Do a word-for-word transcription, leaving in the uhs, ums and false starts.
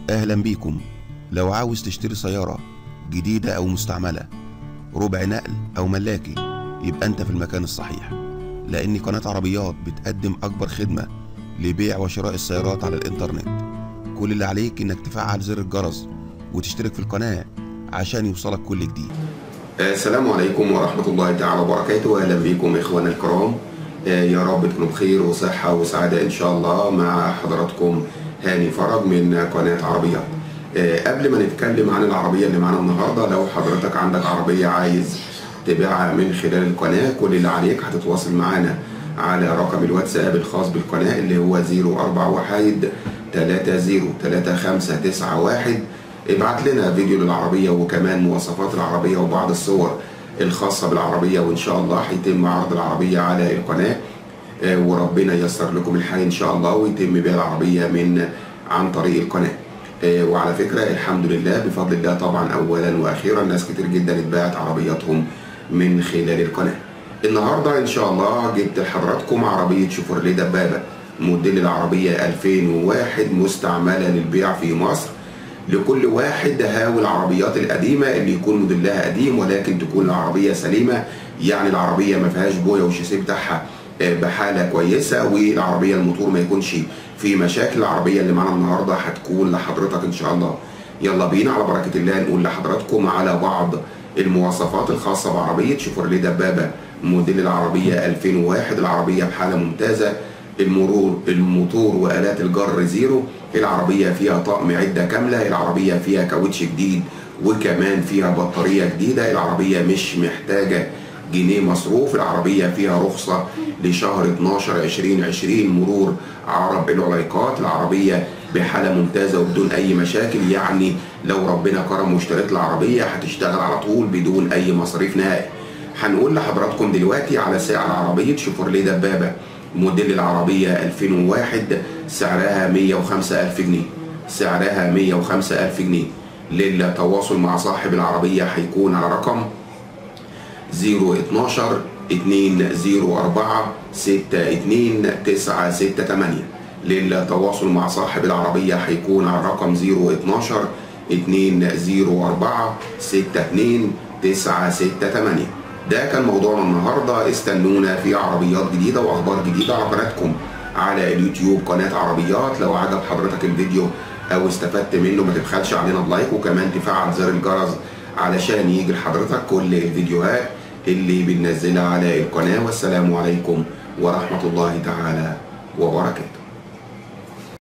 أهلا بيكم. لو عاوز تشتري سيارة جديدة أو مستعملة، ربع نقل أو ملاكي، يبقى أنت في المكان الصحيح، لأن قناة عربيات بتقدم أكبر خدمة لبيع وشراء السيارات على الإنترنت. كل اللي عليك إنك تفعل زر الجرس وتشترك في القناة عشان يوصلك كل جديد. السلام عليكم ورحمة الله تعالى وبركاته. أهلا بكم إخوانا الكرام، يا رب تكونوا بخير وصحة وسعادة إن شاء الله. مع حضراتكم هاني فرج من قناة عربيات. قبل ما نتكلم عن العربية اللي معانا النهاردة، لو حضرتك عندك عربية عايز تبيعها من خلال القناة، كل اللي عليك هتتواصل معانا على رقم الواتساب الخاص بالقناة اللي هو صفر أربعة واحد تلاتة صفر تلاتة خمسة تسعة واحد. ابعت لنا فيديو للعربية وكمان مواصفات العربية وبعض الصور الخاصة بالعربية، وإن شاء الله هيتم عرض العربية على القناة، وربنا ييسر لكم الحال إن شاء الله ويتم بيع العربية من عن طريق القناة. وعلى فكرة الحمد لله بفضل الله طبعا أولا وأخيرا ناس كتير جدا اتباعت عربياتهم من خلال القناة. النهاردة إن شاء الله جبت لحضراتكم عربية شيفروليه دبابة موديل العربية ألفين وواحد مستعملة للبيع في مصر. لكل واحد هاوي العربيات القديمة اللي يكون موديلها قديم ولكن تكون العربية سليمة، يعني العربية ما فيهاش بويا والشاسيه بتاعها بحالة كويسة، والعربية الموتور ما يكونش في مشاكل. العربية اللي معانا النهاردة هتكون لحضرتك إن شاء الله. يلا بينا على بركة الله نقول لحضراتكم على بعض المواصفات الخاصة بعربية شيفروليه دبابة موديل العربية ألفين وواحد. العربية بحالة ممتازة، المرور الموتور وآلات الجر زيرو، العربية فيها طقم عدة كاملة، العربية فيها كاوتش جديد وكمان فيها بطارية جديدة، العربية مش محتاجة جنيه مصروف، العربية فيها رخصة لشهر اتناشر عشرين عشرين مرور عرب العليقات. العربية بحالة ممتازة وبدون أي مشاكل، يعني لو ربنا كرم واشتريت العربية هتشتغل على طول بدون أي مصاريف نهائي. هنقول لحضراتكم دلوقتي على سعر عربية شيفروليه دبابة موديل العربية ألفين وواحد، سعرها مية وخمسة ألف جنيه، سعرها مية وخمسة ألف جنيه. للتواصل مع صاحب العربية هيكون على رقم صفر اتناشر اتنين صفر أربعة ستة اتنين تسعة ستة تمانية. للتواصل مع صاحب العربية هيكون على رقم صفر اتناشر اتنين صفر أربعة ستة اتنين تسعة ستة تمانية. ده كان موضوعنا النهارده. استنونا في عربيات جديده واخبار جديده على قناتكم على اليوتيوب قناه عربيات. لو عجب حضرتك الفيديو او استفدت منه ما تبخلش علينا بلايك، وكمان تفعل زر الجرس علشان يجي لحضرتك كل الفيديوهات اللي بننزلها على القناه. والسلام عليكم ورحمه الله تعالى وبركاته.